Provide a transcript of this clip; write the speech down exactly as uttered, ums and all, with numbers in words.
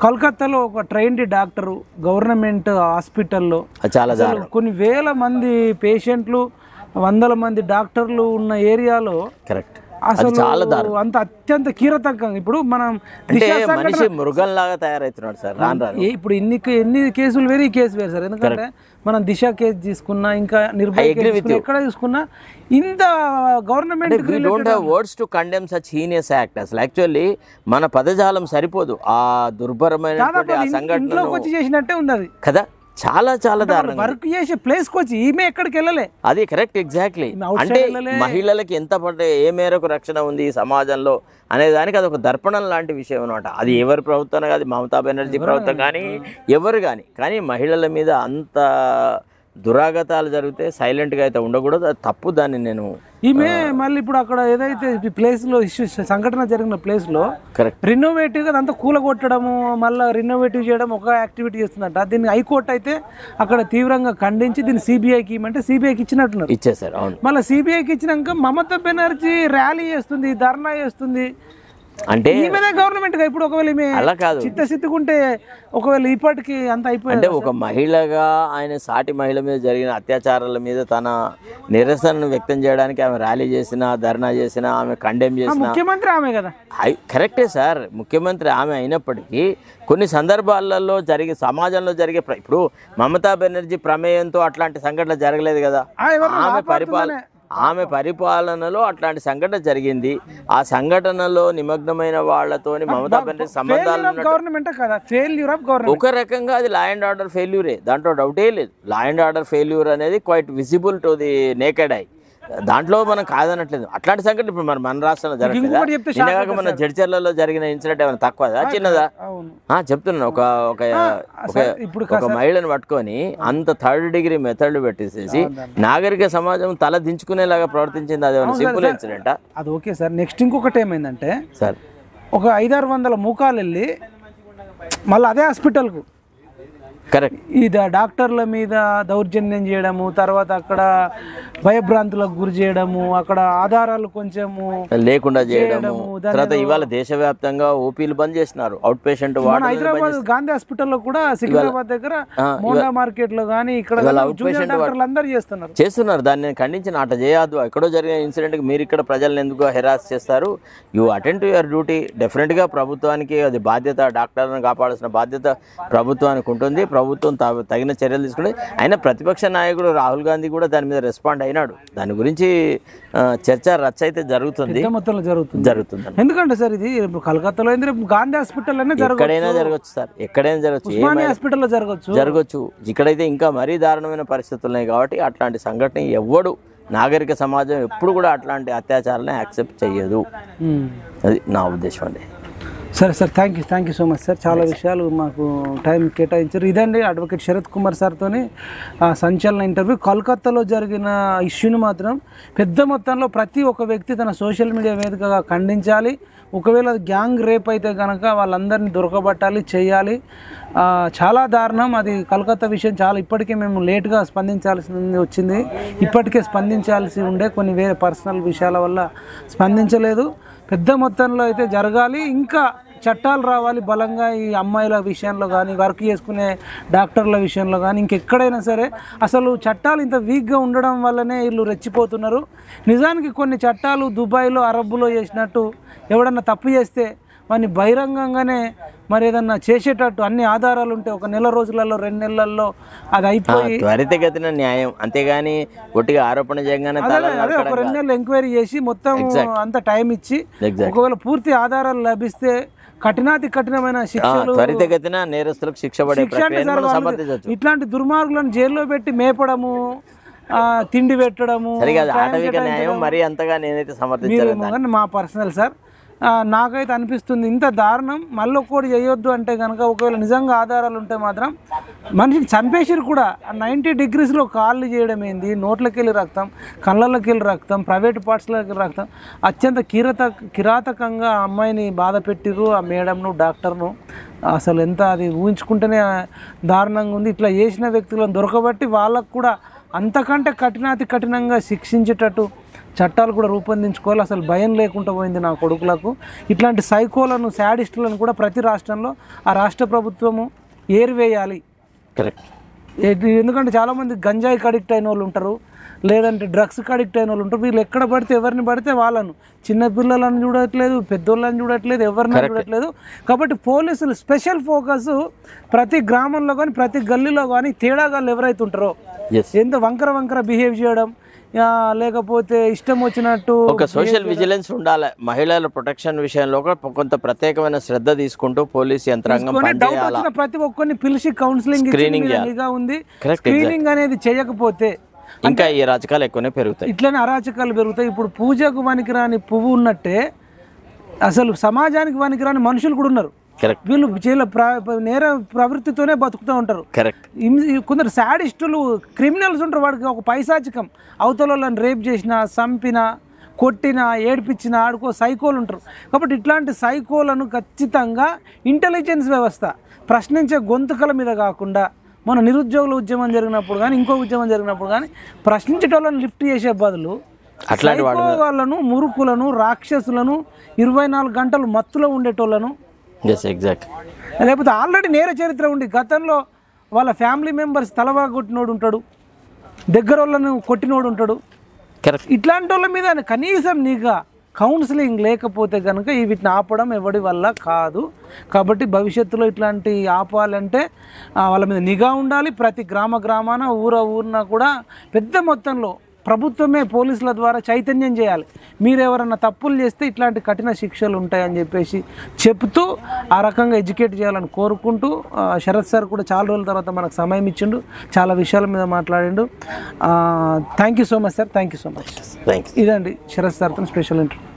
కలకత్తాలో ఒక trained doctor government హాస్పిటల్లో చాలా కొన్ని వేల మంది పేషెంట్లు వందల మంది డాక్టర్లు ఉన్న ఏరియాలో కరెక్ట్ అసలు అంత అత్యంత కీలకంగా ఇప్పుడు మనం మనిషి మృగంలాగా తయారవుతున్నాడు సార్ రాను రాను. ఇప్పుడు ఎన్ని ఎన్ని కేసులు వేరు ఈ కేసు వేరు సార్. ఎందుకంటే మనం దిశ కేసు తీసుకున్నా ఇంకా నిర్భయ కేసు ఎక్కడ చూసుకున్నా ఇంత government we don't have words to condemn such heinous act. అసలు యాక్చువల్లీ మన పదజాలం సరిపోదు ఆ దుర్భరమైనటువంటి ఆ సంఘటనలో వచ్చి చేసినట్టే ఉంది అది కదా. చాలా చాలా దారుణం. వర్క్ చేసే ప్లేస్ కి వచ్చి ఈమె ఎక్కడికి వెళ్ళలే. అది కరెక్ట్ ఎగ్జాక్ట్లీ. అంటే మహిళలకి ఎంత పట్టే ఏ మేరకు రక్షణ ఉంది ఈ సమాజంలో అనే దానికి అది ఒక దర్పణం లాంటి విషయం అనమాట. అది ఎవరి ప్రభుత్వం కాదు, మమతా బెనర్జీ ప్రభుత్వం కానీ ఎవరు కానీ కానీ మహిళల మీద అంత దురాగతాలు జరిగితే సైలెంట్గా అయితే ఉండకూడదు. అది తప్పు. దాన్ని నేను ఈమె మళ్ళీ ఇప్పుడు అక్కడ ఏదైతే ప్లేస్లో ఇష్యూ సంఘటన జరిగిన ప్లేస్లో కరెక్ట్ రినోవేటివ్గా అంతా కూలగొట్టడము మళ్ళీ రినోవేటివ్ చేయడం ఒక యాక్టివిటీ చేస్తుందంట. దీన్ని హైకోర్టు అయితే అక్కడ తీవ్రంగా ఖండించి దీన్ని సిబిఐకి ఇవ్వమంటే సిబిఐకి ఇచ్చినట్టున్నారు, ఇచ్చేసారు. అవును. మళ్ళీ సిబిఐకి ఇచ్చినాక మమతా బెనర్జీ ర్యాలీ చేస్తుంది, ధర్నా చేస్తుంది. అంటే గవర్నమెంట్ ఇప్పుడు ఒకవేళ అలా కాదు, చిత్తశుద్ధికుంటే ఒకవేళ ఇప్పటికి అంత అయిపోయింది. అంటే ఒక మహిళగా ఆయన సాటి మహిళ మీద జరిగిన అత్యాచారాల మీద తన నిరసనను వ్యక్తం చేయడానికి ఆమె ర్యాలీ చేసినా ధర్నా చేసినా ఆమె కండెమ్ చేసిన ముఖ్యమంత్రి ఆమె కదా. కరెక్టే సార్, ముఖ్యమంత్రి ఆమె అయినప్పటికీ కొన్ని సందర్భాలలో జరిగే సమాజంలో జరిగే ఇప్పుడు మమతా బెనర్జీ ప్రమేయంతో అట్లాంటి సంఘటన జరగలేదు కదా. ఆమె పరిపాలన ఆమె పరిపాలనలో అట్లాంటి సంఘటన జరిగింది. ఆ సంఘటనలో నిమగ్నమైన వాళ్ళతోని మమతా బెనర్జీ సంబంధాలు ఒక రకంగా అది లా అండ్ ఆర్డర్ ఫెయిల్యూరే, దాంట్లో డౌటే లేదు. లా అండ్ ఆర్డర్ ఫెయిల్యూర్ అనేది quite visible to the naked eye. దాంట్లో మనం కాదనట్లేదు. అట్లాంటి సంఘటన ఇప్పుడు మన మన రాష్ట్రంలో జరగలేదు. నిన్నగాక మన జడ్చర్లలో జరిగిన ఇన్సిడెంట్ ఏమైనా తక్కువదా చిన్నదా? చెప్తున్నాను. ఒక ఒక మహిళను పట్టుకొని అంత థర్డ్ డిగ్రీ మెథడ్ పెట్టేసేసి నాగరిక సమాజం తల దించుకునేలాగా ప్రవర్తించింది. అదేమైనా సింపుల్ ఇన్సిడెంటా? అది ఓకే సార్. నెక్స్ట్ ఇంకొకటి ఏమైందంటే సార్ ఒక ఐదారు వందల మూకాలు వెళ్ళి మళ్ళీ అదే హాస్పిటల్కు కరెక్ట్ ఈ డాక్టర్ల మీద దౌర్జన్యం చేయడము, తర్వాత అక్కడ భయభ్రాంతులకు గురి చేయడము, అక్కడ ఆధారాలు కొంచెము లేకుండా చేయడము. తర్వాత ఇవాళ దేశవ్యాప్తంగా ఓపీలు బంద్ చేస్తున్నారు. Out patient ward Hyderabad Gandhi హాస్పిటల్లో కూడా సికింద్రాబాద్ దగ్గర మోండా మార్కెట్ లో కానీ ఇక్కడ అందరూ చేస్తున్నారు చేస్తున్నారు దాన్ని నేను ఖండించిన. అట చేయద్దు. ఎక్కడో జరిగిన ఇన్సిడెంట్ కి మీరు ఇక్కడ ప్రజలను ఎందుకు హెరాస్ చేస్తారు? You attend to your duty. Definite గా ప్రభుత్వానికి అది బాధ్యత, డాక్టర్లను కాపాడాల్సిన బాధ్యత ప్రభుత్వానికి ఉంటుంది. ప్రభుత్వం తగిన చర్యలు తీసుకుంటే ఆయన ప్రతిపక్ష నాయకుడు రాహుల్ గాంధీ కూడా దాని మీద రెస్పాండ్ అయినాడు. దాని గురించి చర్చ రచ్చ అయితే జరుగుతుంది జరుగుతుంది జరుగుతుంది ఎందుకంటే సార్ ఇది కలకత్తాలో గాంధీ హాస్పిటల్ ఎక్కడైనా జరగచ్చు సార్, ఎక్కడైనా జరగచ్చు, హాస్పిటల్లో జరగచ్చు జరగచ్చు ఇక్కడైతే ఇంకా మరీ దారుణమైన పరిస్థితులు ఉన్నాయి. కాబట్టి అట్లాంటి సంఘటన ఎవడు నాగరిక సమాజం ఎప్పుడు కూడా అట్లాంటి అత్యాచారాలను యాక్సెప్ట్ చెయ్యదు. అది నా ఉద్దేశం అండి. సరే sir, thank you thank you so much sir. చాలా విషయాలు మాకు టైం కేటాయించారు. ఇదండి అడ్వకేట్ శరత్ కుమార్ సార్తో సంచలన ఇంటర్వ్యూ. కోల్కతాలో జరిగిన ఇష్యూని మాత్రం పెద్ద మొత్తంలో ప్రతి ఒక్క వ్యక్తి తన సోషల్ మీడియా వేదికగా ఖండించాలి. ఒకవేళ గ్యాంగ్ రేప్ అయితే కనుక వాళ్ళందరినీ దొరకబట్టాలి, చేయాలి. చాలా దారుణం అది. కోల్కతా విషయం చాలా ఇప్పటికే మేము లేట్గా స్పందించాల్సి వచ్చింది. ఇప్పటికే స్పందించాల్సి ఉండే కొన్ని వేరే పర్సనల్ విషయాల వల్ల స్పందించలేదు. పెద్ద మొత్తంలో అయితే జరగాలి. ఇంకా చట్టాలు రావాలి బలంగా ఈ అమ్మాయిల విషయంలో కానీ, వర్క్ చేసుకునే డాక్టర్ల విషయంలో కానీ, ఇంకెక్కడైనా సరే. అసలు చట్టాలు ఇంత వీక్గా ఉండడం వల్లనే వీళ్ళు రెచ్చిపోతున్నారు. నిజానికి కొన్ని చట్టాలు దుబాయ్లో అరబ్బులో చేసినట్టు ఎవడన్నా తప్పు చేస్తే వాడిని బహిరంగంగానే మరి ఏదన్నా చేసేటట్టు అన్ని ఆధారాలు ఉంటే ఒక నెల రోజులలో రెండు నెలల్లో అది అయిపోయి త్వరితగతిన న్యాయం, అంతేగాని ఒట్టిగా ఆరోపణ చేయగానే అదే ఒక రెండు నెలలు ఎంక్వైరీ చేసి మొత్తం అంత టైం ఇచ్చి ఒకవేళ పూర్తి ఆధారాలు లభిస్తే కఠినాతి కఠినమైన శిక్షలు త్వరితగతిన నేరస్తులకు శిక్ష పడే ప్రక్రియను ఇట్లాంటి దుర్మార్గులను జైల్లో పెట్టి మేపడము, తిండి పెట్టడము మరి అంతగా నేనైతే సమర్థించలేను. మా పర్సనల్ సార్ నాకైతే అనిపిస్తుంది ఇంత దారుణం మళ్ళీ ఒక్కటి చేయొద్దు అంటే కనుక ఒకవేళ నిజంగా ఆధారాలు ఉంటే మాత్రం మనిషిని చంపేసిరు కూడా. నైంటీ డిగ్రీస్లో కాళ్ళు చేయడం ఏంది, నోట్లకి వెళ్ళి రక్తం, కళ్ళకి వెళ్ళి రక్తం, ప్రైవేట్ పార్ట్స్లోకి రక్తం, అత్యంత కిరత కిరాతకంగా ఆ అమ్మాయిని బాధ పెట్టిరు, ఆ మేడంను డాక్టర్ను. అసలు ఎంత అది ఊహించుకుంటేనే దారుణంగా ఉంది. ఇట్లా చేసిన వ్యక్తులను దొరకబట్టి వాళ్ళకు కూడా అంతకంటే కఠినాతి కఠినంగా శిక్షించేటట్టు చట్టాలు కూడా రూపొందించుకోవాలి. అసలు భయం లేకుండా పోయింది నా కొడుకులకు. ఇట్లాంటి సైకోలను శాడిస్టులను కూడా ప్రతి రాష్ట్రంలో ఆ రాష్ట్ర ప్రభుత్వము ఏరివేయాలి. కరెక్ట్. ఎందుకంటే చాలామంది గంజాయికి అడిక్ట్ అయిన వాళ్ళు ఉంటారు, లేదంటే డ్రగ్స్కి అడిక్ట్ అయిన వాళ్ళు ఉంటారు. వీళ్ళు ఎక్కడ పడితే ఎవరిని పడితే వాళ్ళను, చిన్నపిల్లలను చూడట్లేదు, పెద్దోళ్ళని చూడట్లేదు, ఎవరిని చూడట్లేదు. కాబట్టి పోలీసులు స్పెషల్ ఫోకస్ ప్రతి గ్రామంలో కానీ ప్రతి గల్లీలో కానీ తేడాగాళ్ళు ఎవరైతే ఉంటారో, ఎంత వంకర వంకర బిహేవ్ చేయడం, లేకపోతే ఇష్టం వచ్చినట్టు ఒక సోషల్ విజిలెన్స్ ఉండాలి. మహిళల ప్రొటెక్షన్ విషయంలో కొంత ప్రత్యేకమైన శ్రద్ధ తీసుకుంటూ పోలీస్ యంత్రాంగం ప్రతి ఒక్కరిని పిలిచి కౌన్సిలింగ్ నిఘా ఉంది. స్క్రీనింగ్ అనేది చేయకపోతే ఇంకా ఈ అరాచకాలు ఎక్కువనే పెరుగుతాయి, ఇట్లనే అరాచకాలు పెరుగుతాయి. ఇప్పుడు పూజకు పనికిరాని పువ్వు ఉన్నట్టే అసలు సమాజానికి పనికిరాని మనుషులు కూడా ఉన్నారు. వీళ్ళు చేల నేర ప్రవృత్తితోనే బతుకుతూ ఉంటారు. కొందరు శాడిస్టులు, క్రిమినల్స్ ఉంటారు. వాడికి ఒక పైశాచికం, అవతలని రేప్ చేసిన, చంపిన, కొట్టిన, ఏడిపించిన ఆడుకో సైకోలు ఉంటారు. కాబట్టి ఇట్లాంటి సైకోలను ఖచ్చితంగా ఇంటెలిజెన్స్ వ్యవస్థ ప్రశ్నించే గొంతుకల మీద కాకుండా, మన నిరుద్యోగుల ఉద్యమం జరిగినప్పుడు కానీ ఇంకో ఉద్యమం జరిగినప్పుడు కానీ ప్రశ్నించేటోళ్ళని లిఫ్ట్ చేసే బదులు అట్లాంటి వాళ్ళను, మురుకులను, రాక్షసులను, ఇరవై నాలుగు గంటలు మత్తులో ఉండేటోళ్ళను, లేకపోతే ఆల్రెడీ నేర చరిత్ర ఉండి గతంలో వాళ్ళ ఫ్యామిలీ మెంబర్స్ తలవా కొట్టినోడు ఉంటాడు, దగ్గర వాళ్ళను కొట్టినోడు ఉంటాడు. ఇట్లాంటి వాళ్ళ మీద కనీసం నీగా కౌన్సిలింగ్ లేకపోతే కనుక ఈ వీటిని ఆపడం ఎవడి వల్ల కాదు. కాబట్టి భవిష్యత్తులో ఇట్లాంటి ఆపాలంటే వాళ్ళ మీద నిఘా ఉండాలి. ప్రతి గ్రామ గ్రామాన, ఊర ఊరిన కూడా పెద్ద మొత్తంలో ప్రభుత్వమే పోలీసుల ద్వారా చైతన్యం చేయాలి. మీరు ఎవరన్నా తప్పులు చేస్తే ఇట్లాంటి కఠిన శిక్షలు ఉంటాయని చెప్పేసి చెప్తూ ఆ రకంగా ఎడ్యుకేట్ చేయాలని కోరుకుంటూ, శరత్ సార్ కూడా చాలా రోజుల తర్వాత మనకు సమయం ఇచ్చిండు, చాలా విషయాల మీద మాట్లాడిండు. Thank you so much sir, thank you so much. ఇదండి శరత్ సార్తో స్పెషల్ ఇంటర్వ్యూ.